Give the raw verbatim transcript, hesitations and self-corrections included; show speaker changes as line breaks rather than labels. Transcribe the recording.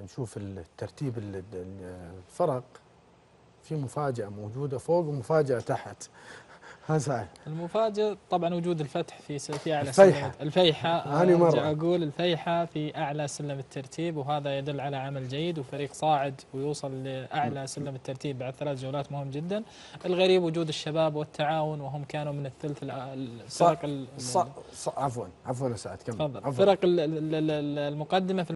نشوف الترتيب الفرق، في مفاجأة موجودة فوق ومفاجأة تحت. ها سعد،
المفاجئ طبعا وجود الفتح في في اعلى
الفيحة.
سلم الفيحة.
هاني
ارجع
مرة
اقول الفيحة في اعلى سلم الترتيب، وهذا يدل على عمل جيد وفريق صاعد ويوصل لاعلى سلم الترتيب بعد ثلاث جولات مهم جدا. الغريب وجود الشباب والتعاون، وهم كانوا من الثلث الفرق
عفوا عفوا يا سعد كمل.
تفضل. الفرق المقدمة في